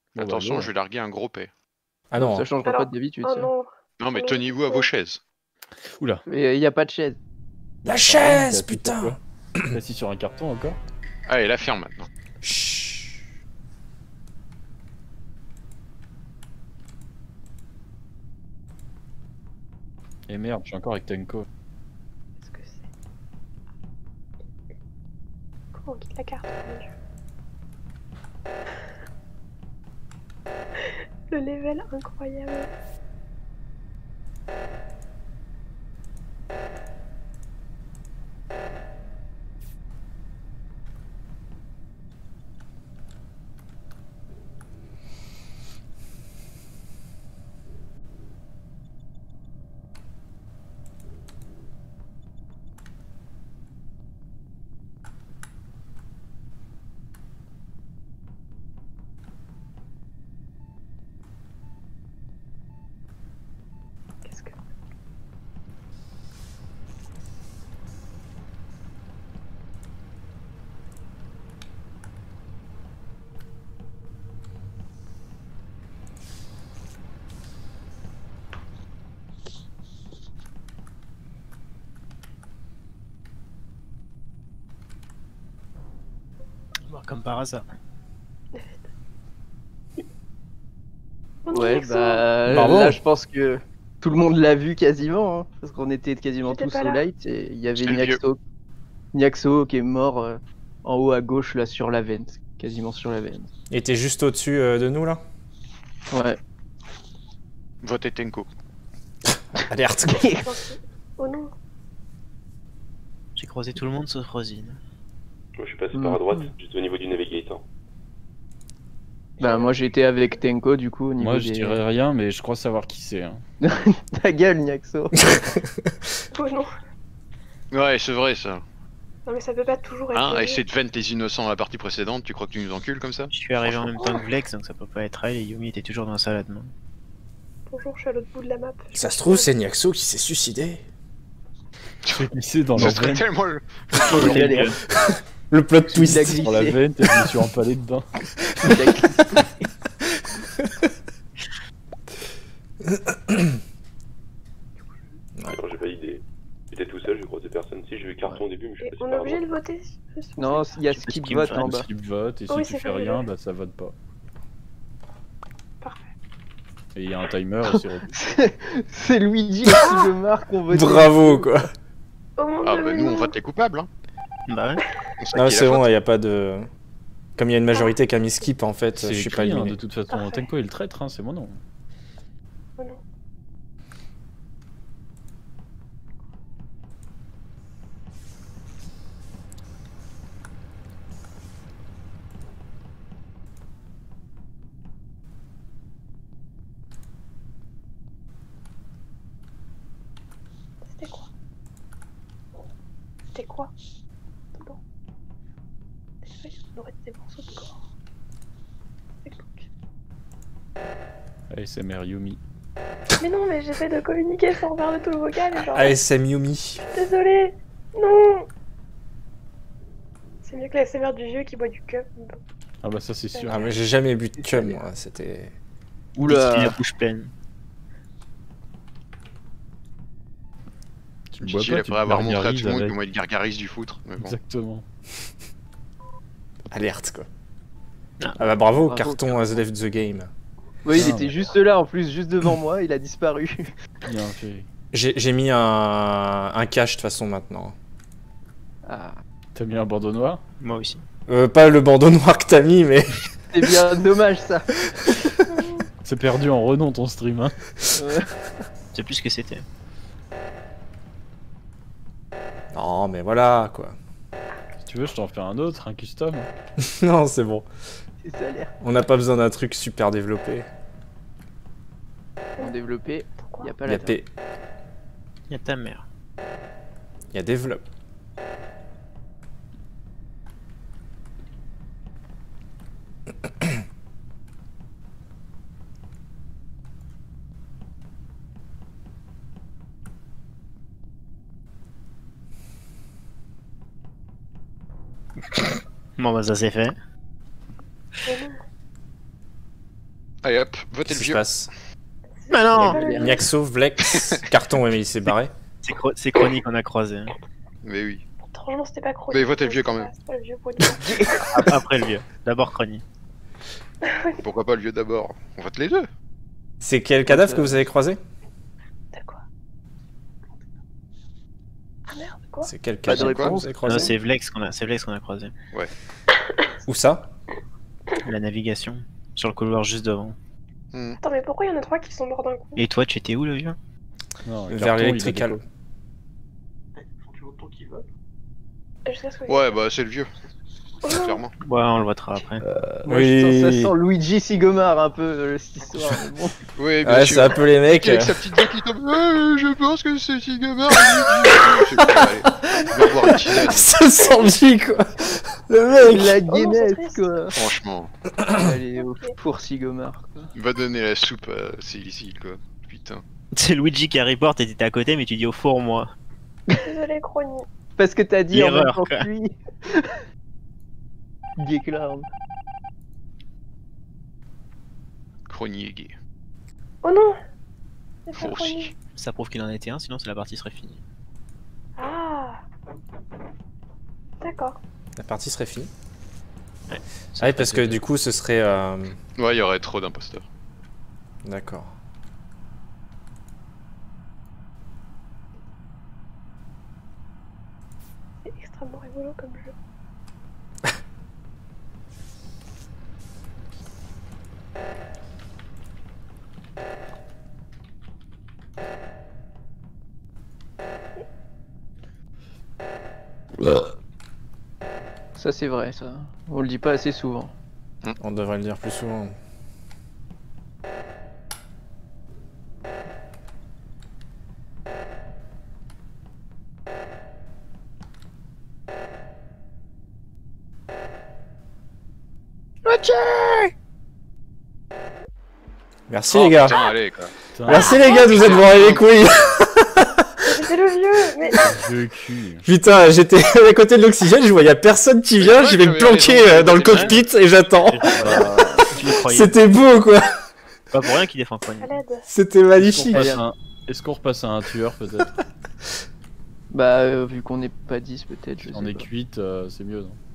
Bon, Attention, bah, je vais larguer un gros paix. Ah non. Ça changera pas d'habitude. Oh Ça. non. Non, mais Oh non, tenez-vous à vos chaises. Oula. Mais il y a pas de chaise. La T'es chaise, assis putain. sur quoi T'es assis sur un carton encore? Allez, la ferme maintenant. Chut. Et merde, je suis encore avec Tenko. Qu'est-ce que c'est? Comment on quitte la carte, mon dieu. Le level incroyable. Qu'est-ce que... Bon, comme par hasard. Oh non, Ouais, Nexo. bah Bravo. là je pense que tout le monde l'a vu quasiment, hein, parce qu'on était quasiment J'étais tous pas au là. light et il y avait C'est le vieux. Niaxo qui est mort en haut à gauche là sur la veine, quasiment sur la veine. Et t'es juste au-dessus de nous là. Ouais. Votez Tenko. Alerte quoi. Oh non. J'ai croisé tout le monde sauf Rosine. Moi, je suis passé par à droite, juste au niveau du navigator. Bah moi j'étais avec Tenko du coup au niveau Moi, je des... dirais rien, mais je crois savoir qui c'est. Hein. Ta gueule Niaxo. Oh non. Ouais, c'est vrai ça. Non mais ça peut pas toujours être... Hein, vrai. essayer de vent les innocents à la partie précédente, tu crois que tu nous encules comme ça? Je suis arrivé en même temps que Vlex, donc ça peut pas être elle, et Yumi était toujours dans la salle à demain. Bonjour, je suis à l'autre bout de la map. Ça se trouve, c'est Niaxo qui s'est suicidé. Je sais qui c'est dans Ce la serait veine. tellement... Le plot Il a twist. glissé. Sur la veine, et je me suis empalé dedans. Alors, j'ai validé. J'étais tout seul, j'ai croisé personne. Si, j'ai vu carton au début, mais je suis Et passé on est par à obligé droite. de voter juste pour Non, ça il y a Tu peux skip skip vote vote. en bas. Skip vote, et si Oui, tu c'est fais vrai, rien, ouais. bah ça vote pas. Parfait. Et il y a un timer, et c'est revenu. C'est Luigi et Sigomar qu'on vote. Bravo quoi. Oh mon Ah dieu, bah mais nous on non. vote les coupables hein. Bah ouais. On sait Non, qui est c'est la bon, faute. il y a pas de. Comme il y a une majorité qui a mis skip en fait, C'est je suis pas écrit, hein, éliminé. de toute façon. Parfait. Tenko est le traître, hein, c'est mon nom. Oh non. C'était quoi? C'était quoi? Bon. Désolé, on aurait des morceaux de corps. C'est glauque. ASMR Yumi. Mais non, mais j'essaie de communiquer sans faire de tout le vocal et genre... ASM Yumi. Désolé. Non. C'est mieux que la SMR du vieux qui boit du cup. Ah bah ça c'est sûr. Ah, mais j'ai jamais bu de cum moi, c'était. Il se fait la Oula. bouche pleine. Tu le Si, bois si, pas, tu après te avoir montré à gargarises tout le monde avec. comment il gargarise du foutre. Mais bon. Exactement. Alerte quoi. Ah. Ah bah bravo, Bravo, carton has left the game. Oui, il Ah, était ouais. juste là en plus, juste devant moi, il a disparu. Bien fait. J'ai mis un cache de toute façon maintenant. Ah, T'as mis un bandeau noir? Moi aussi. Pas le bandeau noir que t'as mis, mais. c'est bien dommage ça. C'est perdu en renom ton stream, hein. C'est plus ce que c'était. Non, mais voilà quoi. Si tu veux, je t'en fais un autre, un custom. Non, c'est bon. Ça a l'air On n'a pas besoin d'un truc super développé. en développé. Pourquoi? Il y a pas Il y la a P. Y'a ta mère. Il y a développe. Bon bah ça c'est fait. Oh non. Allez hop, votez Qu'est-ce le qui se vieux. passe? Ah non Niaxo, Vlex, carton, ouais, mais il s'est barré. C'est Chronique qu'on a croisé. Hein. Mais oui. Étrangement, c'était pas Chronique. Mais votez le vieux quand même. C'est pas le vieux pour Après le vieux. D'abord Chronique. Pourquoi pas le vieux d'abord? On vote les deux. C'est quel cadavre que vous avez croisé? T'as quoi? Ah merde, quoi? C'est quel Pas de cadavre que réponse. vous avez Non, croisé? c'est Vlex qu'on a croisé. Où ça? La navigation. Sur le couloir juste devant. Attends, mais pourquoi il y en a 3 qui sont morts d'un coup? Et toi, tu étais où le vieux? Non, le Vers carton, il l'électrical. va déco- Jusqu'à ce que Ouais, bah c'est le vieux, Oh non. clairement. Ouais, on le votera après. Moi, Oui. ça sent Luigi Sigomar un peu cette histoire. Mais bon. Oui, bien Ouais, sûr. c'est un peu les mecs. Avec sa petite voix qui tombe. Je pense que c'est Sigmar. Je sais pas, allez. Je vais boire une tisane. Ça sent le J, quoi. Le mec. La Oh non, c'est Guinness triste. quoi. Franchement, Allez, pour Sigomar quoi. va donner la soupe à Célicile, quoi. Putain. C'est Luigi qui reporte et t'étais à côté, mais tu dis au four, moi. Désolé, Chrony. Parce que t'as dit en même L'erreur, temps quoi. que lui. Geeklarm. Chrony est gay. Oh non! C'est Faut pas aussi. Chrony. Ça prouve qu'il en était un, sinon la partie serait finie. Ah! D'accord. La partie serait finie. Ça Ah oui, parce que serait du coup, ce serait... Ouais, il y aurait trop d'imposteurs. D'accord. C'est extrêmement rigolo comme jeu. Ça c'est vrai ça. On le dit pas assez souvent. On devrait le dire plus souvent. Merci les gars. Putain, allez, quoi. Putain, Merci les gars de vous être bourré les couilles. C'était le vieux, mais vieux cul. Putain, j'étais à côté de l'oxygène, je vois y a personne qui vient, je vais me planquer dans le cockpit et j'attends. Tu le croyais. C'était beau quoi. Pas pour rien qu'il défend Chronique. à l'aide. C'était magnifique. Est-ce qu'on repasse à un tueur peut-être? Bah vu qu'on n'est pas 10 peut-être. je On sais est pas. cuite, c'est mieux non?